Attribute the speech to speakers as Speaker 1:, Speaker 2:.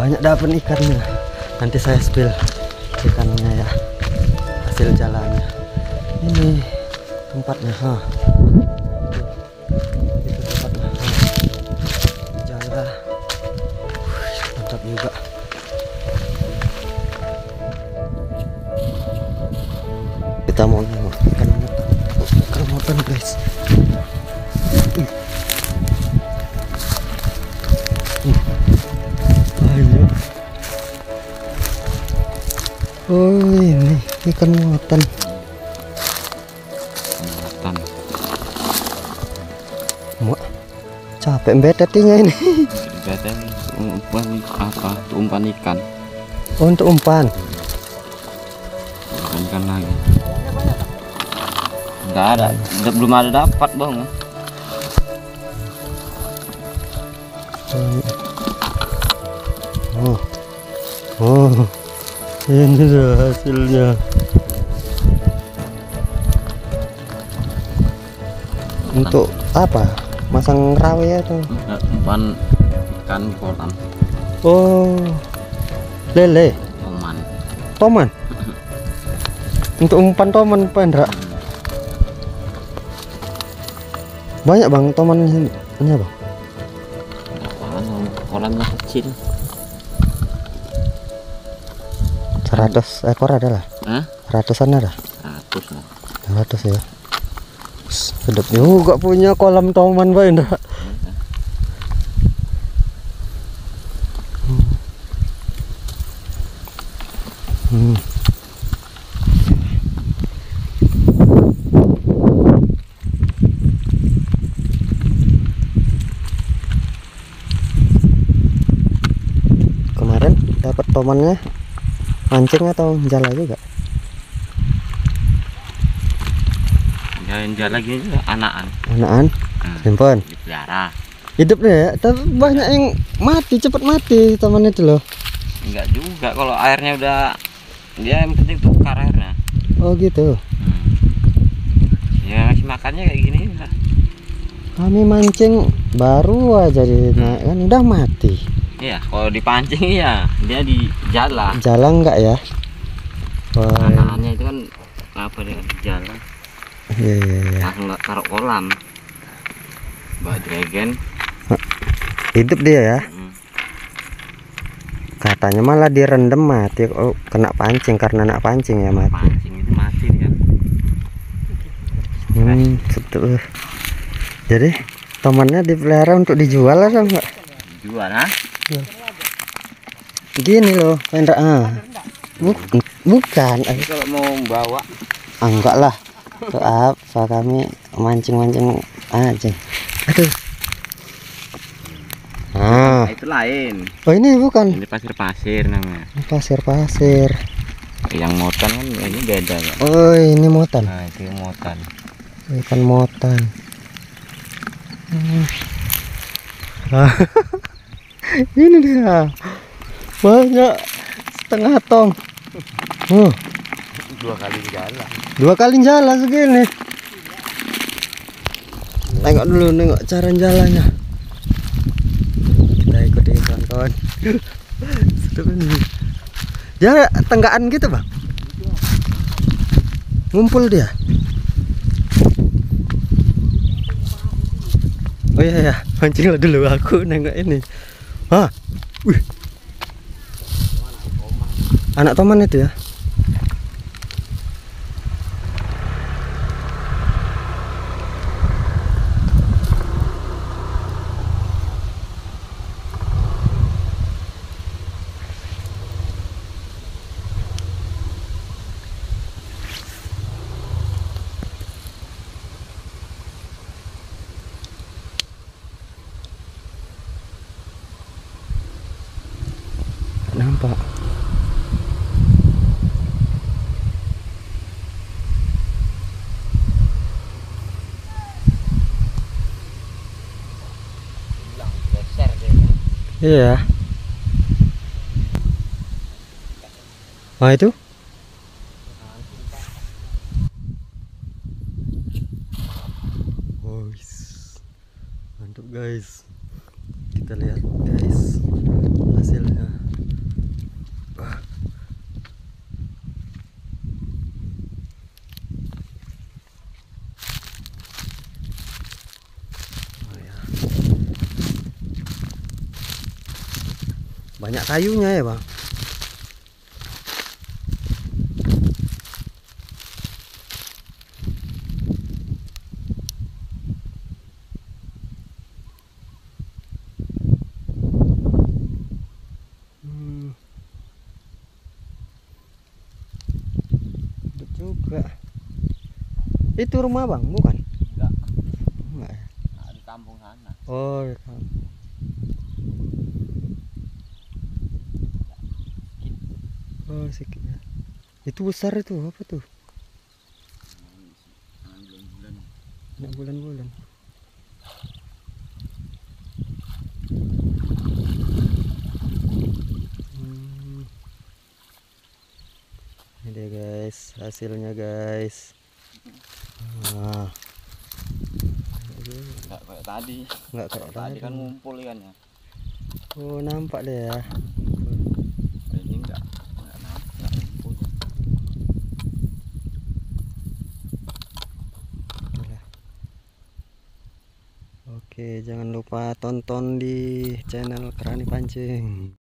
Speaker 1: banyak dapat ikannya. Nanti saya spill ikannya ya, hasil jalannya. Ini tempatnya, itu tempatnya, jala. Mantap juga. Kita mau nengok ikan motan guys. Banyak. Oh ini ikan muatan. Muat. Capek betetinya ini.
Speaker 2: Betet umpan apa? Umpan ikan.
Speaker 1: Oh, untuk umpan.
Speaker 2: Ikan lagi. Enggak ada, belum ada dapat bang.
Speaker 1: Oh, ini dah hasilnya. Untuk apa? Masang rawe atau?
Speaker 2: Umpan ikan di kolam.
Speaker 1: Oh, lele. Toman. Untuk umpan toman Pendra. Banyak bang tomannya bang.
Speaker 2: Kolamnya kecil.
Speaker 1: 100 ekor ada lah. Ratusan ada. 100 ya. Sedap juga punya kolam toman Pak Indra. Kemarin dapat tomannya mancing atau jala juga?
Speaker 2: Jala gini juga anakan.
Speaker 1: Simpen.
Speaker 2: Dipelihara.
Speaker 1: Hidup deh ya, tapi banyak yang mati, cepat mati teman itu loh.
Speaker 2: Enggak juga, kalau airnya udah, dia yang penting tukar airnya.
Speaker 1: Oh gitu.
Speaker 2: Ya ngasih makannya kayak gini lah.
Speaker 1: Kami mancing baru aja naik kan udah mati.
Speaker 2: Iya, kalau dipancing ya dia di jala.
Speaker 1: Jala enggak ya?
Speaker 2: Anak-anaknya itu kan apa dia di jala.
Speaker 1: Iya.
Speaker 2: Langsung taruh kolam. Bawa dragon.
Speaker 1: Hidup dia ya. Katanya malah direndam mati. Oh, kena pancing karena nak pancing ya mati.
Speaker 2: Pancing itu mati dia.
Speaker 1: Betul. Jadi temannya dipelihara untuk dijual atau enggak?
Speaker 2: Jual
Speaker 1: Gini loh, Pendra. Bukan.
Speaker 2: Kalau mau bawa
Speaker 1: Enggak lah. Tuh apa kami mancing-mancing aja. Aduh.
Speaker 2: itu lain.
Speaker 1: Oh ini bukan.
Speaker 2: Ini pasir-pasir namanya.
Speaker 1: Pasir-pasir.
Speaker 2: Yang motan kan ini beda ya.
Speaker 1: Oh ini motan.
Speaker 2: Nah itu yang motan.
Speaker 1: Ikan motan. Ini dia. Banyak setengah tong.
Speaker 2: 2 kali jalan.
Speaker 1: 2 kali jalan segini. Tengok dulu, nengok cara jalannya. Kita ikuti kawan-kawan. Ya tenggaan gitu bang. Ngumpul dia. Oh iya ya, mancing dulu aku nengok ini. Wih. Anak toman itu ya. Nampak. Iya. Nah itu. Mantap guys. Kita lihat guys hasilnya. Banyak kayunya ya bang. Hidup juga. Itu rumah bang, bukan?
Speaker 2: Enggak.
Speaker 1: Enggak ya?
Speaker 2: Nah, di kampung sana.
Speaker 1: Oh, di kampung. Oh, sedikit ya. Itu besar itu apa tuh?
Speaker 2: Bulan-bulan.
Speaker 1: Anak bulan-bulan. Ini dia guys, hasilnya guys. Nah,
Speaker 2: Enggak kayak tadi.
Speaker 1: nggak kayak
Speaker 2: Tadi kan
Speaker 1: tadi.
Speaker 2: ngumpul ikannya.
Speaker 1: Oh, nampak deh ya.
Speaker 2: Ini enggak ngumpul.
Speaker 1: Oke, jangan lupa tonton di channel Kerani Pancing.